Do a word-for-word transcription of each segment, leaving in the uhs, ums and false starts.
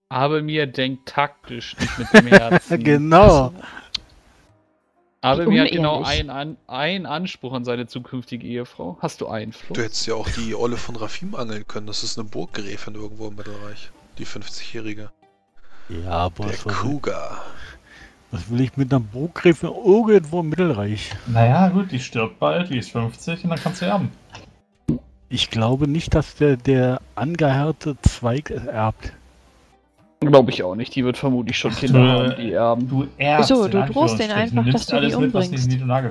Aber mir denkt taktisch, nicht mit dem Herzen. Genau. Aber mir hat genau einen an, ein Anspruch an seine zukünftige Ehefrau. Hast du Einfluss? Du hättest ja auch die Olle von Rafim angeln können. Das ist eine Burggräfin irgendwo im Mittelreich. Die fünfzigjährige. Ja, aber Der was, will, Cougar. was will ich mit einer Burggräfin irgendwo im Mittelreich? Naja, gut, die stirbt bald, die ist fünfzig und dann kannst du erben. Ich glaube nicht, dass der, der angehärte Zweig erbt. Glaube ich auch nicht. Die wird vermutlich schon Ach, Kinder du, haben, die erben. Du erbst. So, du drohst den einfach, dass du die umbringst.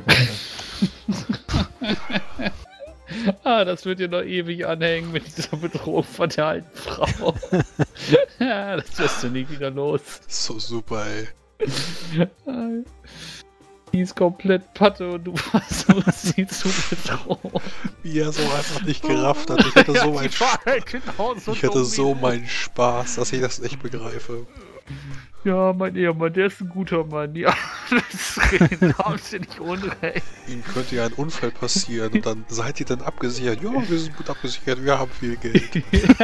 Ah, das wird dir noch ewig anhängen mit dieser Bedrohung von der alten Frau. Ja, das wirst du nie wieder los. So super, ey. Die ist komplett Patte und du versuchst sie zu bedrohen. Wie er so einfach nicht gerafft hat. Ich hätte so, Ja, mein, die war halt genauso ich hätte dumm so wie- meinen Spaß, dass ich das nicht begreife. Ja, mein Ehemann, der ist ein guter Mann. Ja, das haben sie nicht unrecht. Ihnen könnte ja ein Unfall passieren und dann seid ihr dann abgesichert. Ja, wir sind gut abgesichert, wir haben viel Geld.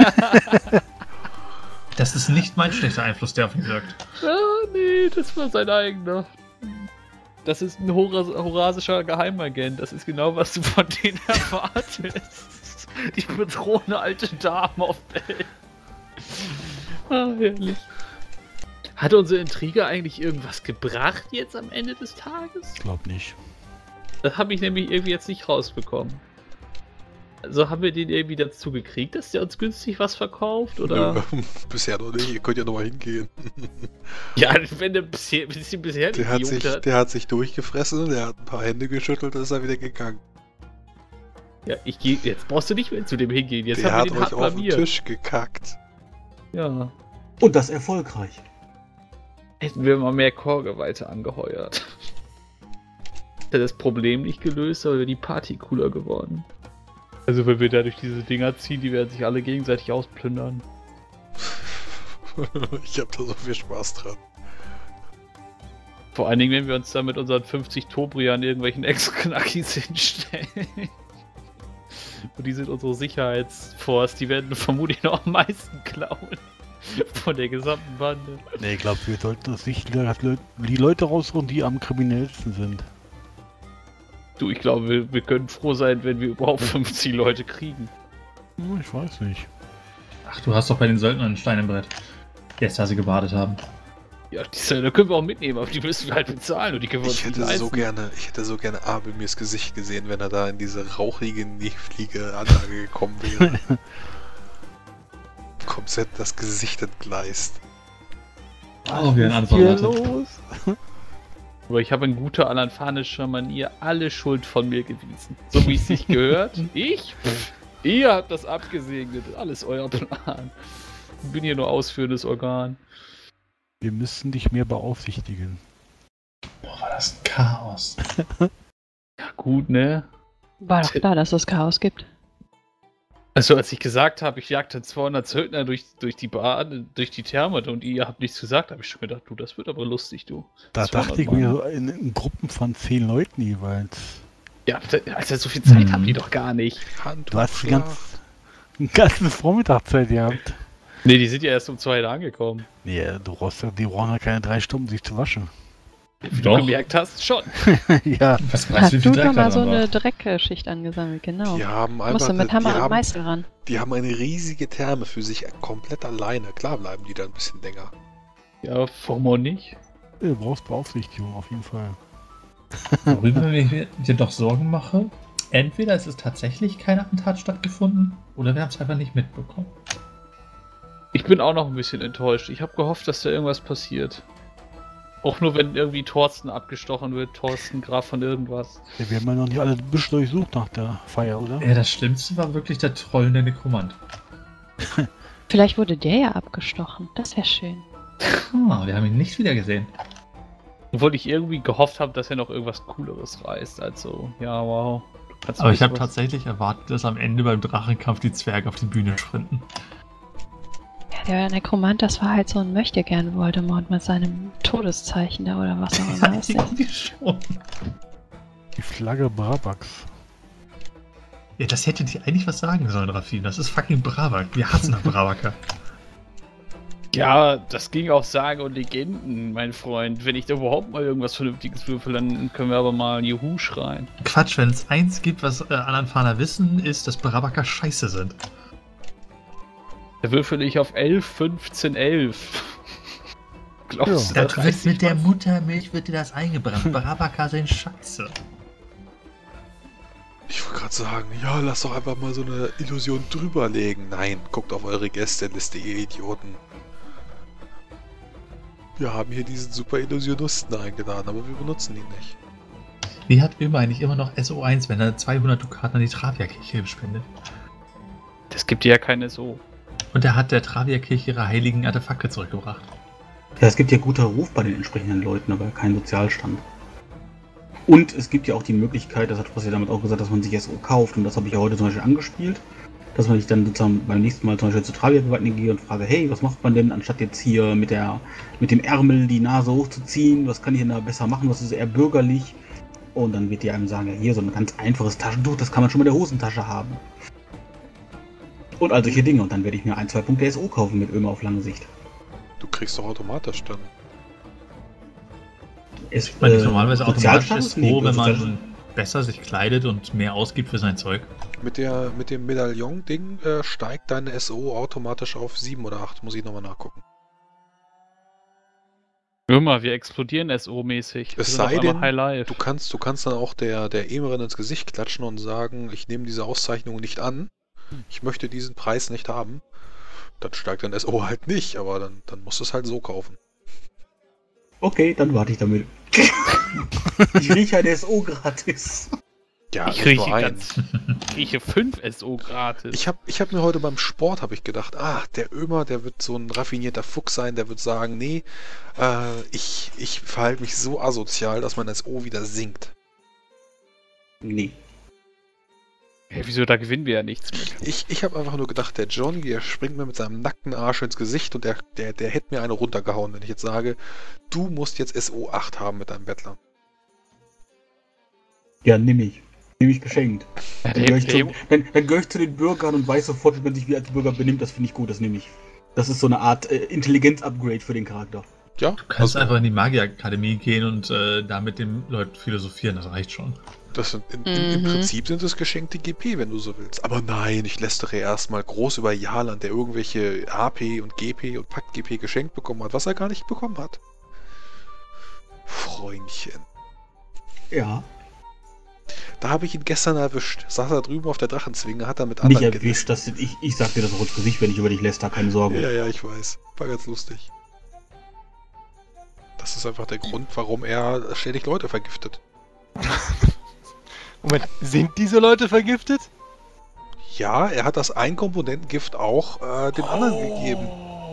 Das ist nicht mein schlechter Einfluss, der auf ihn wirkt. Ah, nee, das war sein eigener. Das ist ein Horas horasischer Geheimagent. Das ist genau, was du von denen erwartest. Die bedrohende alte Dame auf Welt. Ah, herrlich. Hat unsere Intrige eigentlich irgendwas gebracht jetzt am Ende des Tages? Ich glaube nicht. Das habe ich nämlich irgendwie jetzt nicht rausbekommen. Also haben wir den irgendwie dazu gekriegt, dass der uns günstig was verkauft, oder? Nö, bisher noch nicht, ihr könnt ja nochmal hingehen. Ja, wenn der bisher, bisschen bisher Der hat, Idiot sich, der hat sich durchgefressen, der hat ein paar Hände geschüttelt und ist er wieder gegangen. Ja, ich gehe. Jetzt brauchst du nicht mehr zu dem hingehen. Jetzt Der haben hat wir den euch hart auf den blamiert. Tisch gekackt. Ja. Und das erfolgreich. Hätten wir mal mehr Chorgeweihte angeheuert. Hätte das Problem nicht gelöst, aber wäre die Party cooler geworden. Also wenn wir da durch diese Dinger ziehen, die werden sich alle gegenseitig ausplündern. Ich hab da so viel Spaß dran. Vor allen Dingen, wenn wir uns da mit unseren fünfzig Tobrian irgendwelchen Ex-Knackis hinstellen. Und die sind unsere Sicherheitsforce, die werden vermutlich noch am meisten klauen. Von der gesamten Bande. Nee, ich glaube, wir sollten uns nicht die Leute raussuchen, die am kriminellsten sind. Du, ich glaube, wir, wir können froh sein, wenn wir überhaupt fünfzig Leute kriegen. Hm, Ich weiß nicht. Ach, du hast doch bei den Söldnern einen Stein im Brett. Jetzt, da sie gebadet haben. Ja, die Söldner können wir auch mitnehmen, aber die müssen wir halt bezahlen und die können wir uns Ich nicht hätte so leisten. gerne, ich hätte so gerne Abelmirs Gesicht gesehen, wenn er da in diese rauchige, neblige Anlage gekommen wäre. Komplett das Gesicht entgleist. Oh, wie ein Hier Antwort. los? Aber ich habe in guter alanfanischer Manier alle Schuld von mir gewiesen. So wie es sich gehört. Ich? Pff, ihr habt das abgesegnet. Alles euer Plan. Ich bin hier nur ausführendes Organ. Wir müssen dich mehr beaufsichtigen. Boah, war das ein Chaos. Ja, gut, ne? War doch klar, dass es Chaos gibt. Also, als ich gesagt habe, ich jagte zweihundert Söldner durch, durch die Bahn, durch die Therme und ihr habt nichts gesagt, habe ich schon gedacht, du, das wird aber lustig, du. Da zweihundert dachte ich Mann. mir so in, in Gruppen von zehn Leuten jeweils. Ja, also so viel Zeit Hm. haben die doch gar nicht. Hand Du hast die ganz, eine ganze Vormittagszeit gehabt. Ne, die sind ja erst um zwei da angekommen. Nee, du brauchst ja, die brauchen ja keine drei Stunden, sich zu waschen. Wie Doch. du gemerkt hast, schon. Ja, Was Hast weißt du wie viel doch Dreck mal da so dran eine war? Dreckschicht angesammelt, genau. Die haben Musst einfach, du mit die, Hammer und haben, Meißel ran. die haben eine riesige Therme für sich komplett alleine. Klar bleiben die da ein bisschen länger. Ja, warum auch nicht? du brauchst Beaufsichtigung auf jeden Fall. Worüber ich mir dir doch Sorgen mache, entweder es ist tatsächlich kein Attentat stattgefunden, oder wir haben es einfach nicht mitbekommen. Ich bin auch noch ein bisschen enttäuscht. Ich habe gehofft, dass da irgendwas passiert. Auch nur, wenn irgendwie Thorsten abgestochen wird. Thorsten, Graf von irgendwas. Ja, wir haben ja noch nicht alle Büsche durchsucht nach der Feier, oder? Ja, das Schlimmste war wirklich der trollende Nekromant. Vielleicht wurde der ja abgestochen. Das wäre schön. Ah, wir haben ihn nicht wieder gesehen. Obwohl ich irgendwie gehofft habe, dass er noch irgendwas Cooleres reißt. Also, ja, wow. Du kannst Aber ich habe was- tatsächlich erwartet, dass am Ende beim Drachenkampf die Zwerge auf die Bühne sprinten. Ja, der Nekromant, das war halt so ein Möchtegern Voldemort mit seinem Todeszeichen da oder was auch immer ist. irgendwie schon. Die Flagge Bravax. Ja, das hätte dir eigentlich was sagen sollen, Rafin. Das ist fucking Bravak. Wir hassen Bravaker. Ja, das ging auf Sage und Legenden, mein Freund. Wenn ich da überhaupt mal irgendwas Vernünftiges würfel, dann können wir aber mal Juhu schreien. Quatsch, wenn es eins gibt, was äh, Alanfaner wissen, ist, dass Barabaka scheiße sind. Da würfel ich auf elf, fünfzehn, elf. Glaubst du, Da das wird reicht mit nicht der was? Muttermilch wird dir das eingebrannt. Barabaka sind scheiße. Ich wollte gerade sagen, ja, lass doch einfach mal so eine Illusion drüberlegen. Nein, guckt auf eure Gästeliste, ihr Idioten. Wir haben hier diesen super Illusionisten eingeladen, aber wir benutzen ihn nicht. Wie hat Ömer eigentlich immer noch S O eins, wenn er zweihundert Dukaten an die Travia-Kirche spendet? Das gibt ja keine so. Und er hat der Travia-Kirche ihre heiligen Artefakte zurückgebracht. Ja, es gibt ja guter Ruf bei den entsprechenden Leuten, aber kein Sozialstand. Und es gibt ja auch die Möglichkeit, das hat Spross ja damit auch gesagt, dass man sich S O kauft. Und das habe ich ja heute zum Beispiel angespielt. Dass man sich dann sozusagen beim nächsten Mal zum Beispiel zu Travia-Beweiten gehe und frage, hey, was macht man denn, anstatt jetzt hier mit der mit dem Ärmel die Nase hochzuziehen? Was kann ich denn da besser machen? Was ist eher bürgerlich? Und dann wird die einem sagen, ja, hier so ein ganz einfaches Taschentuch, das kann man schon mit der Hosentasche haben. Und all solche Dinge. Und dann werde ich mir ein, zwei Punkte S O kaufen mit Ömer auf lange Sicht. Du kriegst doch automatisch dann. Es, Ich meine, äh, normalerweise automatisch Sozialstatus? ist froh, Nee, wenn Sozialstatus- man besser sich kleidet und mehr ausgibt für sein Zeug. Mit der mit dem Medaillon-Ding äh, steigt deine S O automatisch auf sieben oder acht. Muss ich nochmal nachgucken. Hör mal, wir explodieren S O-mäßig. Es sei denn, du kannst, du kannst dann auch der, der Emerin ins Gesicht klatschen und sagen, ich nehme diese Auszeichnung nicht an. Ich möchte diesen Preis nicht haben. Dann steigt dein S O halt nicht, aber dann, dann musst du es halt so kaufen. Okay, dann warte ich damit. Ich rieche ein S O gratis. Ja, Ich nicht rieche nur ein. ganz. Ich rieche fünf S O gratis. Ich habe ich hab mir heute beim Sport habe ich gedacht, ah, der Ömer, der wird so ein raffinierter Fuchs sein, der wird sagen, nee, äh, ich, ich verhalte mich so asozial, dass mein S O wieder sinkt. Nee. Hey, wieso, da gewinnen wir ja nichts mit. Ich, ich habe einfach nur gedacht, der Johnny, der springt mir mit seinem nackten Arsch ins Gesicht und der, der, der hätte mir eine runtergehauen, wenn ich jetzt sage, du musst jetzt S O acht haben mit deinem Bettler. Ja, nimm ich. Nimm ich geschenkt. Ja, Dann der- gehöre ich, der- zu- dann, dann gehör ich zu den Bürgern und weiß sofort, wie man sich wie als Bürger benimmt. Das finde ich gut, das nehme ich. Das ist so eine Art äh, Intelligenz-Upgrade für den Charakter. Ja, Du kannst einfach in die Magierakademie gehen und äh, da mit den Leuten philosophieren, das reicht schon. Das sind, in, in, Im Mhm. Prinzip sind es geschenkte G P, wenn du so willst. Aber nein, ich lästere erstmal groß über Jalan, der irgendwelche H P und G P und Pakt-G P geschenkt bekommen hat, was er gar nicht bekommen hat. Freundchen. Ja. Da habe ich ihn gestern erwischt. Saß er drüben auf der Drachenzwinge, hat er mit Nicht anderen erwischt, das sind, ich, ich sag dir das auch ins Gesicht, wenn ich über dich lässt, da keine Sorge. Ja, ja, ich weiß. War ganz lustig. Das ist einfach der Grund, warum er ständig Leute vergiftet. Moment, sind diese Leute vergiftet? Ja, er hat das Ein-Komponenten-Gift auch äh, dem anderen gegeben.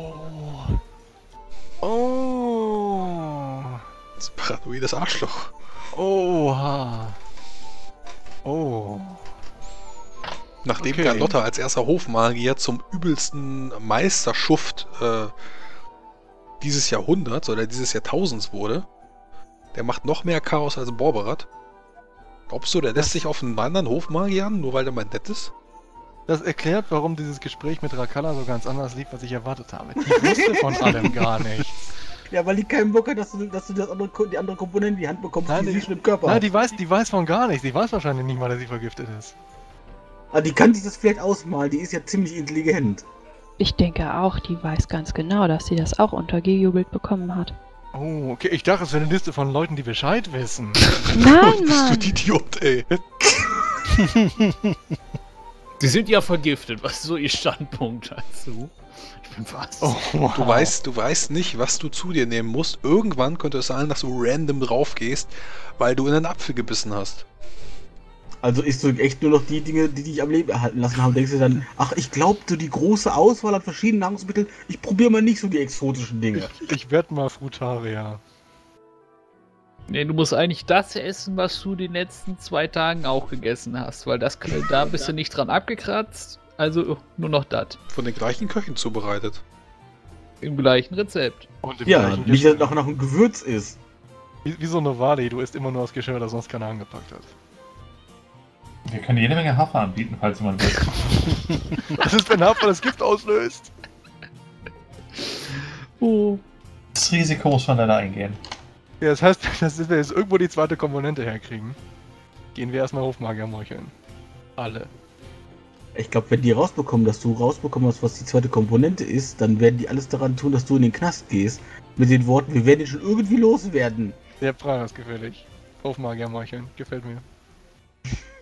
Oh. Das ist ein paranoides Arschloch. Oha. Oh. Nachdem Okay. Carlotta als erster Hofmagier zum übelsten Meisterschuft äh, dieses Jahrhunderts oder dieses Jahrtausends wurde, der macht noch mehr Chaos als Borberat. Glaubst du, der lässt sich auf einen anderen Hofmagier an, nur weil der mal nett ist? Das erklärt, warum dieses Gespräch mit Rakalla so ganz anders lief, was ich erwartet habe. Die wusste von allem gar nichts. Ja, weil die keinen Bock hat, dass du, dass du das andere, Ko- die andere Komponente in die Hand bekommst, Nein, die die- sie schon im Körper Nein, hat. die weiß, die weiß von gar nichts. Die weiß wahrscheinlich nicht mal, dass sie vergiftet ist. Aber die kann sich das vielleicht ausmalen, die ist ja ziemlich intelligent. Ich denke auch, die weiß ganz genau, dass sie das auch untergejubelt bekommen hat. Oh, okay. Ich dachte, es wäre eine Liste von Leuten, die Bescheid wissen. Nein, Bist du Mann! die Idiot, ey. Sie sind ja vergiftet. Was ist so Ihr Standpunkt dazu? Ich bin fast. Oh, wow. Du weißt, du weißt nicht, was du zu dir nehmen musst. Irgendwann könnte es sein, dass du random drauf gehst, weil du in einen Apfel gebissen hast. Also isst du echt nur noch die Dinge, die dich am Leben erhalten lassen haben. Denkst du dann, ach, ich glaube, so die große Auswahl an verschiedenen Nahrungsmitteln, ich probiere mal nicht so die exotischen Dinge. Ich werd mal Frutarier. Nee, du musst eigentlich das essen, was du die letzten zwei Tagen auch gegessen hast, weil das da bist du nicht dran abgekratzt. Also nur noch das. Von den gleichen Köchen zubereitet. Im gleichen Rezept. Und im Ja, gleichen nicht, dass Geschirr. es noch nach einem Gewürz ist. Wie, wie so eine Wali, du isst immer nur das Geschirr, das sonst keiner angepackt hat. Wir können jede Menge Hafer anbieten, falls jemand will. Was ist, wenn Hafer das Gift auslöst? Oh. Das Risiko muss man leider eingehen. Ja, das heißt, dass wir jetzt irgendwo die zweite Komponente herkriegen. Gehen wir erstmal Hofmagier meucheln. Alle. Ich glaube, wenn die rausbekommen, dass du rausbekommen hast, was die zweite Komponente ist, dann werden die alles daran tun, dass du in den Knast gehst. Mit den Worten, wir werden dich schon irgendwie loswerden. Sehr pragersgefällig. Hofmagier meucheln. Gefällt mir.